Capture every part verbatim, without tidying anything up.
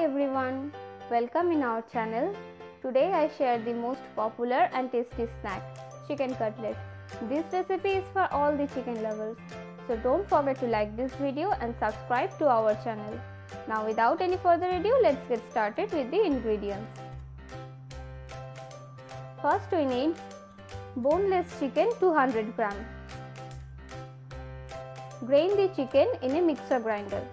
Hi everyone, welcome in our channel. Today I share the most popular and tasty snack, chicken cutlet. This recipe is for all the chicken lovers. So don't forget to like this video and subscribe to our channel. Now without any further ado, let's get started with the ingredients. First we need boneless chicken two hundred grams. Grain the chicken in a mixer grinder.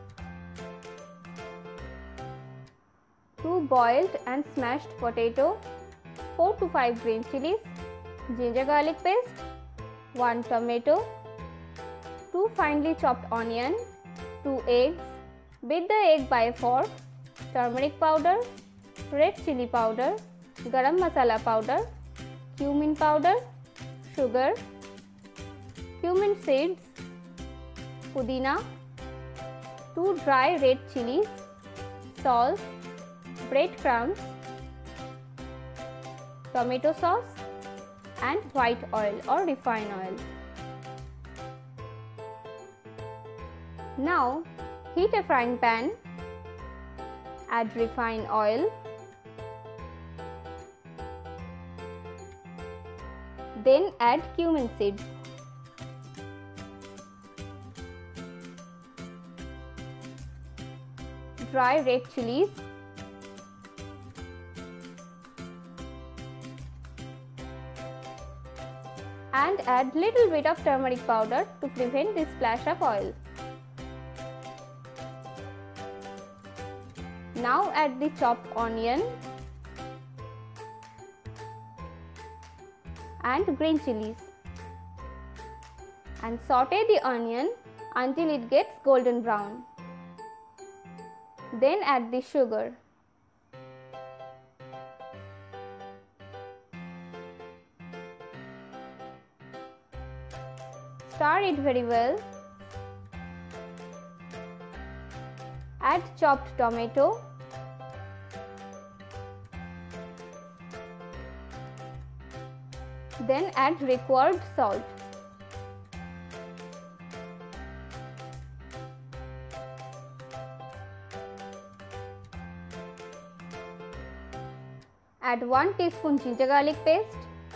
two boiled and smashed potato, four to five green chilies, ginger garlic paste, one tomato, two finely chopped onion, two eggs, beat the egg by a fork, turmeric powder, red chili powder, garam masala powder, cumin powder, sugar, cumin seeds, pudina, two dry red chilies, salt, breadcrumbs, tomato sauce and white oil or refined oil. Now heat a frying pan, add refined oil, then add cumin seeds. Dry red chilies, and add little bit of turmeric powder to prevent the splash of oil. Now add the chopped onion and green chilies and saute the onion until it gets golden brown. Then add the sugar. Stir it very well. Add chopped tomato, then add required salt. Add one teaspoon ginger garlic paste,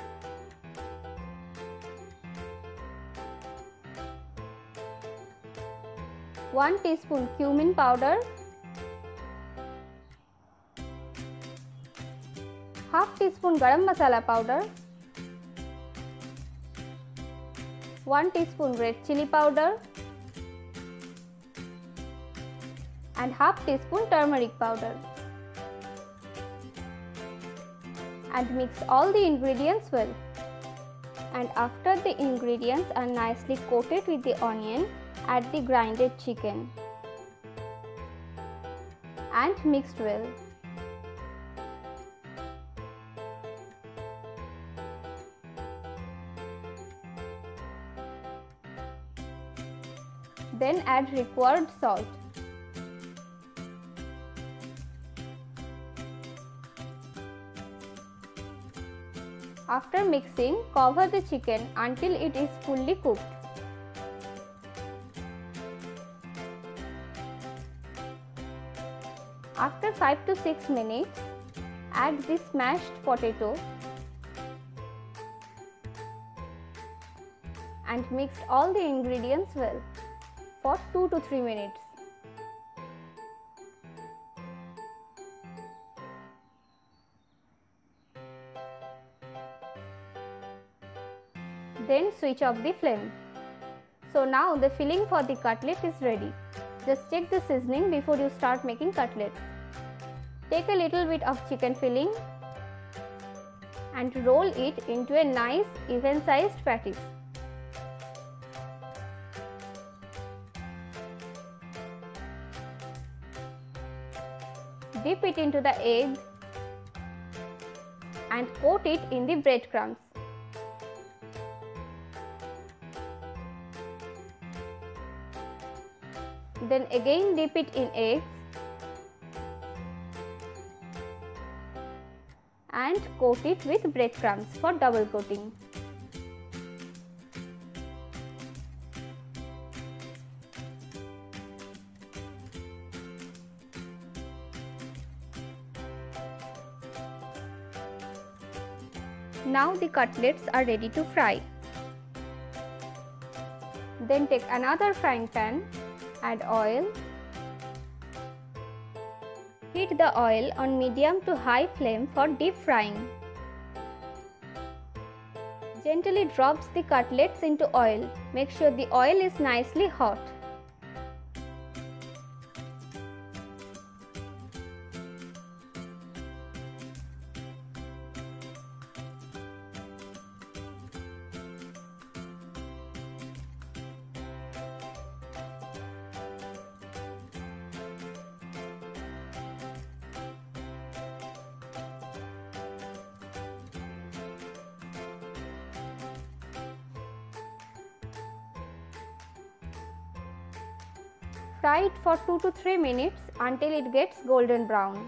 one teaspoon cumin powder, half teaspoon garam masala powder, one teaspoon red chili powder and half teaspoon turmeric powder, and mix all the ingredients well. And after the ingredients are nicely coated with the onion, add the grinded chicken and mixed well. Then add required salt. After mixing, cover the chicken until it is fully cooked. After five to six minutes, add the smashed potato and mix all the ingredients well for two to three minutes. Then switch off the flame. So now the filling for the cutlet is ready. Just check the seasoning before you start making cutlets. Take a little bit of chicken filling and roll it into a nice even sized patties. Dip it into the egg and coat it in the breadcrumbs. Then again dip it in eggs and coat it with breadcrumbs for double coating. Now the cutlets are ready to fry. Then take another frying pan, add oil. Heat the oil on medium to high flame for deep frying. Gently drops the cutlets into oil. Make sure the oil is nicely hot. Fry it for two to three minutes until it gets golden brown.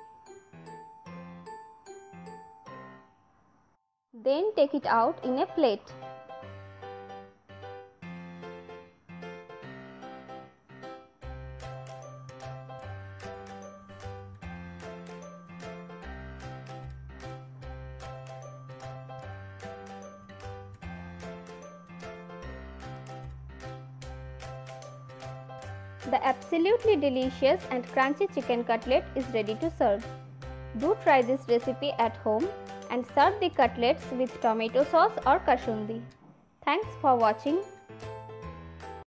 Then take it out in a plate. The absolutely delicious and crunchy chicken cutlet is ready to serve. Do try this recipe at home and serve the cutlets with tomato sauce or kasundi. Thanks for watching.